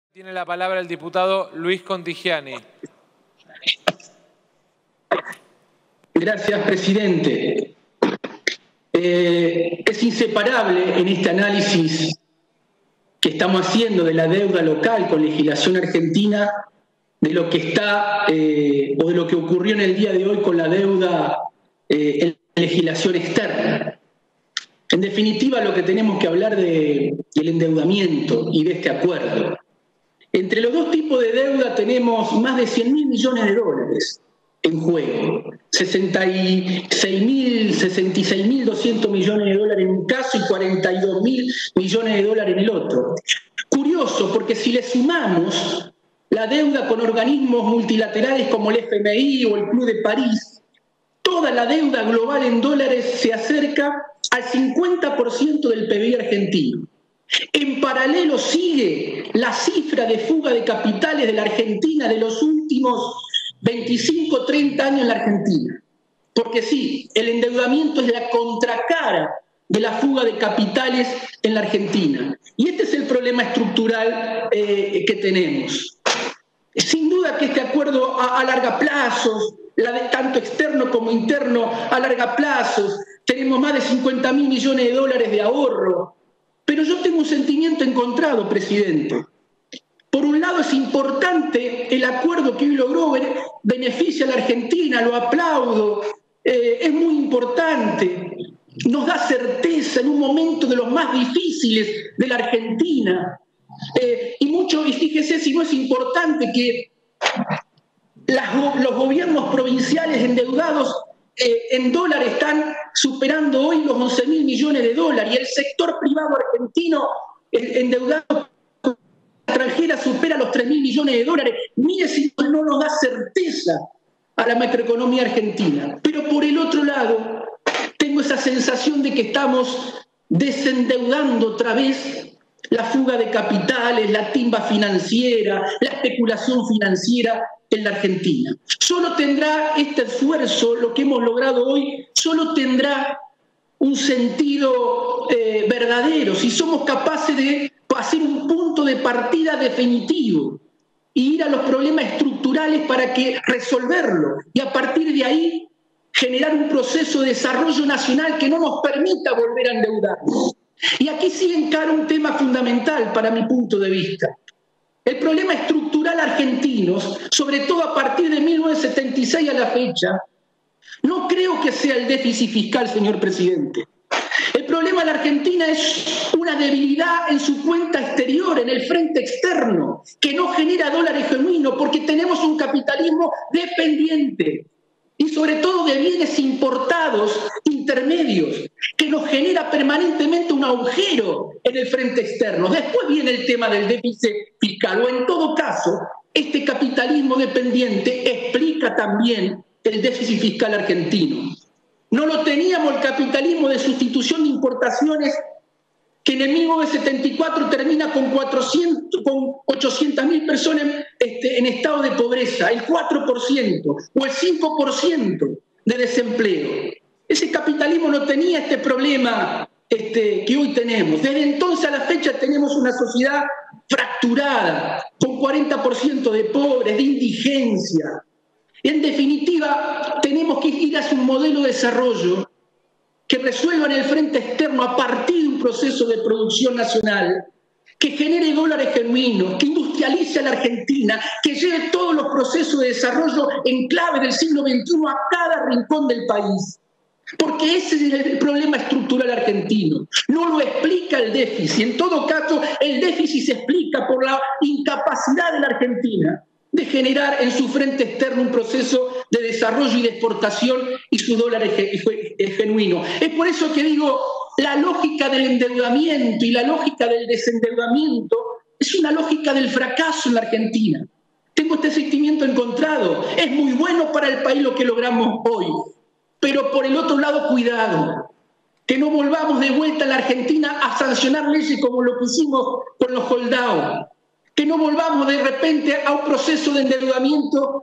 Tiene la palabra el diputado Luis Contigiani. Gracias, presidente. Es inseparable en este análisis que estamos haciendo de la deuda local con legislación argentina de lo que está o de lo que ocurrió en el día de hoy con la deuda en legislación externa. En definitiva, lo que tenemos que hablar del endeudamiento y de este acuerdo. Entre los dos tipos de deuda tenemos más de 100.000 millones de dólares en juego. 66.200 millones de dólares en un caso y 42.000 millones de dólares en el otro. Curioso, porque si le sumamos la deuda con organismos multilaterales como el FMI o el Club de París, toda la deuda global en dólares se acerca al 50% del PBI argentino. En paralelo sigue la cifra de fuga de capitales de la Argentina de los últimos 25, 30 años en la Argentina. Porque sí, el endeudamiento es la contracara de la fuga de capitales en la Argentina. Y este es el problema estructural que tenemos. Sin duda que este acuerdo a larga plazo, tanto externo como interno a larga plazo, tenemos más de 50.000 millones de dólares de ahorro. Pero yo tengo un sentimiento encontrado, presidente. Por un lado es importante el acuerdo que hoy logró, beneficia a la Argentina, lo aplaudo, es muy importante, nos da certeza en un momento de los más difíciles de la Argentina. Y fíjese si no es importante que los gobiernos provinciales endeudados en dólares están superando hoy los 11.000 millones de dólares y el sector privado argentino endeudado extranjera supera los 3.000 millones de dólares. Mire si no nos da certeza a la macroeconomía argentina. Pero por el otro lado, tengo esa sensación de que estamos desendeudando otra vez la fuga de capitales, la timba financiera, la especulación financiera en la Argentina. Solo tendrá este esfuerzo, lo que hemos logrado hoy, solo tendrá un sentido verdadero si somos capaces de hacer un punto de partida definitivo y ir a los problemas estructurales para resolverlo y a partir de ahí generar un proceso de desarrollo nacional que no nos permita volver a endeudarnos. Y aquí sí encara un tema fundamental para mi punto de vista. El problema estructural argentino, sobre todo a partir de 1976 a la fecha, no creo que sea el déficit fiscal, señor presidente. El problema de la Argentina es una debilidad en su cuenta exterior, en el frente externo, que no genera dólares genuinos porque tenemos un capitalismo dependiente y sobre todo de bienes importados intermedios, que nos genera permanentemente un agujero en el frente externo. Después viene el tema del déficit fiscal, o en todo caso, este capitalismo dependiente explica también el déficit fiscal argentino. No lo teníamos el capitalismo de sustitución de importaciones que en el 1974 termina con 800.000 personas en estado de pobreza, el 4% o el 5% de desempleo. Ese capitalismo no tenía este problema que hoy tenemos. Desde entonces a la fecha tenemos una sociedad fracturada, con 40% de pobres, de indigencia. En definitiva, tenemos que ir hacia un modelo de desarrollo que resuelva en el frente externo a partir de un proceso de producción nacional, que genere dólares genuinos, que industrialice a la Argentina, que lleve todos los procesos de desarrollo en clave del siglo XXI a cada rincón del país. Porque ese es el problema estructural argentino. No lo explica el déficit. En todo caso, el déficit se explica por la incapacidad de la Argentina de generar en su frente externo un proceso de desarrollo y de exportación y su dólar es genuino. Es por eso que digo, la lógica del endeudamiento y la lógica del desendeudamiento es una lógica del fracaso en la Argentina. Tengo este sentimiento encontrado. Es muy bueno para el país lo que logramos hoy, pero por el otro lado, cuidado, que no volvamos de vuelta a la Argentina a sancionar leyes como lo que hicimos con los holdouts, que no volvamos de repente a un proceso de endeudamiento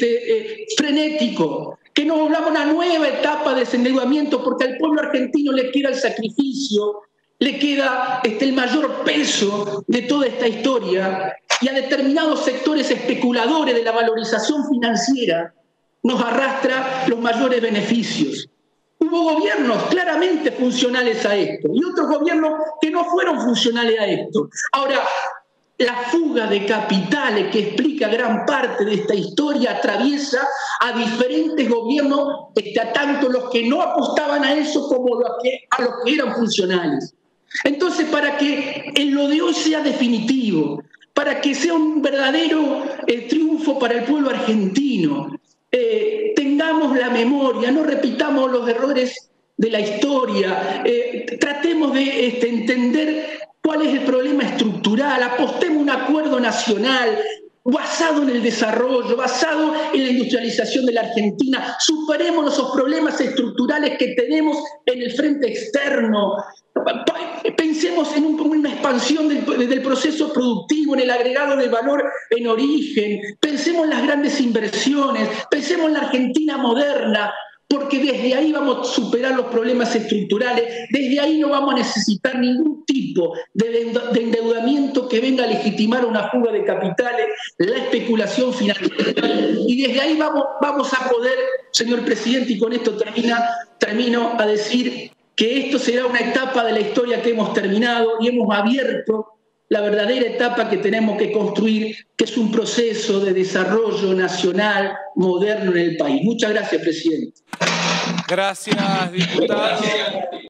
frenético, que no volvamos a una nueva etapa de desendeudamiento, porque al pueblo argentino le queda el sacrificio, le queda el mayor peso de toda esta historia, y a determinados sectores especuladores de la valorización financiera nos arrastra los mayores beneficios. Hubo gobiernos claramente funcionales a esto y otros gobiernos que no fueron funcionales a esto. Ahora, la fuga de capitales que explica gran parte de esta historia atraviesa a diferentes gobiernos, tanto los que no apostaban a eso como a los que eran funcionales. Entonces, para que lo de hoy sea definitivo, para que sea un verdadero triunfo para el pueblo argentino, tengamos la memoria, no repitamos los errores de la historia, tratemos de entender cuál es el problema estructural, apostemos un acuerdo nacional basado en el desarrollo, basado en la industrialización de la Argentina, superemos esos problemas estructurales que tenemos en el frente externo, pensemos en una expansión del proceso productivo, en el agregado de valor en origen, pensemos en las grandes inversiones, pensemos en la Argentina moderna, porque desde ahí vamos a superar los problemas estructurales, desde ahí no vamos a necesitar ningún tipo de endeudamiento que venga a legitimar una fuga de capitales, la especulación financiera, y desde ahí vamos a poder, señor presidente, y con esto termino a decir que esto será una etapa de la historia que hemos terminado y hemos abierto la verdadera etapa que tenemos que construir, que es un proceso de desarrollo nacional moderno en el país. Muchas gracias, presidente. Gracias, diputado.